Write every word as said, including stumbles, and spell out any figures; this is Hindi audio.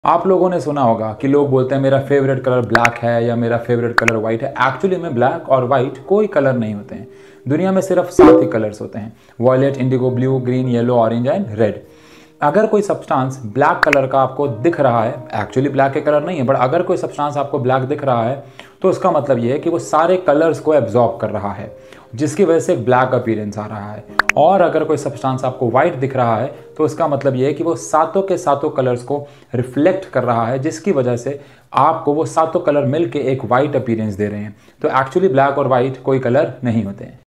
आप लोगों ने सुना होगा कि लोग बोलते हैं मेरा फेवरेट कलर ब्लैक है या मेरा फेवरेट कलर वाइट है। एक्चुअली में ब्लैक और वाइट कोई कलर नहीं होते हैं। दुनिया में सिर्फ सात ही कलर्स होते हैं, violet, indigo, blue, green, yellow, orange and red. अगर कोई सब्सटेंस ब्लैक कलर का आपको दिख रहा है, एक्चुअली ब्लैक के कलर नहीं है, बट अगर कोई सब्सटेंस आपको ब्लैक दिख रहा है तो उसका मतलब ये है कि वो सारे कलर्स को एब्जॉर्ब कर रहा है, जिसकी वजह से एक ब्लैक अपीयरेंस आ रहा है। और अगर कोई सब्सटेंस आपको वाइट दिख रहा है तो उसका मतलब ये है कि वो सातों के सातों कलर्स को रिफ्लेक्ट कर रहा है, जिसकी वजह से आपको वो सातों कलर मिलके एक वाइट अपीयरेंस दे रहे हैं। तो एक्चुअली ब्लैक और वाइट कोई कलर नहीं होते हैं।